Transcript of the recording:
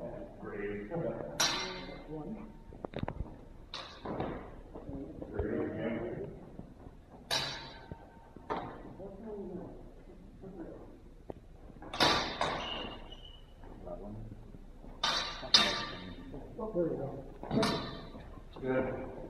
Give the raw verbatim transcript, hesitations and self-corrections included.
Great. One. Great again. That one. There we go. Good.